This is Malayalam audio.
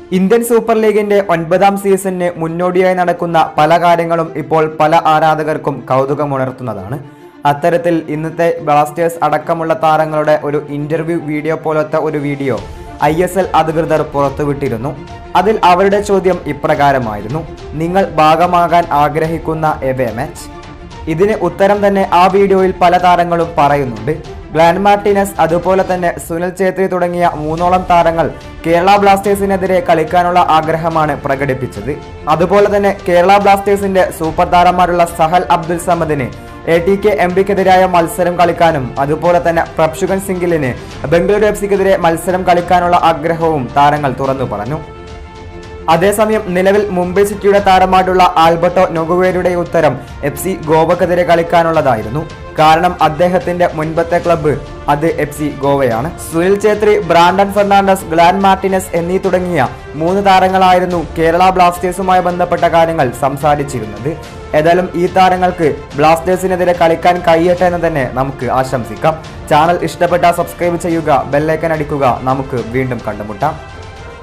ഇന്ത്യൻ സൂപ്പർ ലീഗിന്റെ 9ാം സീസണിന് മുന്നോടിയായി നടക്കുന്ന പല കാര്യങ്ങളും ഇപ്പോൾ പല ആരാധകർക്കും കൗതുകമുണർത്തുന്നതാണ്. അത്തരത്തിൽ ഇന്നത്തെ ബ്ലാസ്റ്റേഴ്സ് അടക്കമുള്ള താരങ്ങളുടെ ഒരു ഇന്റർവ്യൂ വീഡിയോ പോലത്തെ ഒരു വീഡിയോ ISL അധികൃതർ പുറത്തുവിട്ടിരുന്നു. അതിൽ അവരുടെ ചോദ്യം ഇപ്രകാരമായിരുന്നു: നിങ്ങൾ ഭാഗമാകാൻ ആഗ്രഹിക്കുന്ന എവേ മാച്ച്? ഇതിന് ഉത്തരം തന്നെ ആ വീഡിയോയിൽ പല താരങ്ങളും പറയുന്നുണ്ട്. ഗ്ലാൻ മാർട്ടിനസ്, അതുപോലെ തന്നെ സുനിൽ ഛേത്രി തുടങ്ങിയ 3ഓളം താരങ്ങൾ കേരള ബ്ലാസ്റ്റേഴ്സിനെതിരെ കളിക്കാനുള്ള ആഗ്രഹമാണ് പ്രകടിപ്പിച്ചത്. അതുപോലെ തന്നെ കേരള ബ്ലാസ്റ്റേഴ്സിന്റെ സൂപ്പർ താരന്മാരുള്ള സഹൽ അബ്ദുൽ സമദിന് ATK MBക്കെതിരായ മത്സരം കളിക്കാനും അതുപോലെ തന്നെ പ്രഭ്ഷുഗൻ സിംഗിലിന് ബംഗളൂരു FCക്കെതിരെ മത്സരം കളിക്കാനുള്ള ആഗ്രഹവും താരങ്ങൾ തുറന്നു പറഞ്ഞു. അതേസമയം നിലവിൽ മുംബൈ സിറ്റിയുടെ താരമായിട്ടുള്ള ആൽബർട്ടോ നൊഗുവേരയുടെ ഉത്തരം FC ഗോവക്കെതിരെ കളിക്കാനുള്ളതായിരുന്നു. കാരണം അദ്ദേഹത്തിന്റെ മുൻപത്തെ ക്ലബ്ബ് അത് FC ഗോവയാണ്. സുനിൽ ഛേത്രി, ബ്രാൻഡൻ ഫെർണാണ്ടസ്, ഗ്ലാൻ മാർട്ടിനസ് എന്നീ തുടങ്ങിയ 3 താരങ്ങളായിരുന്നു കേരള ബ്ലാസ്റ്റേഴ്സുമായി ബന്ധപ്പെട്ട കാര്യങ്ങൾ സംസാരിച്ചിരുന്നത്. ഏതായാലും ഈ താരങ്ങൾക്ക് ബ്ലാസ്റ്റേഴ്സിനെതിരെ കളിക്കാൻ കഴിയട്ടെ എന്ന് തന്നെ നമുക്ക് ആശംസിക്കാം. ചാനൽ ഇഷ്ടപ്പെട്ടാൽ സബ്സ്ക്രൈബ് ചെയ്യുക, ബെല്ലൈക്കൻ അടിക്കുക. നമുക്ക് വീണ്ടും കണ്ടുമുട്ടാം.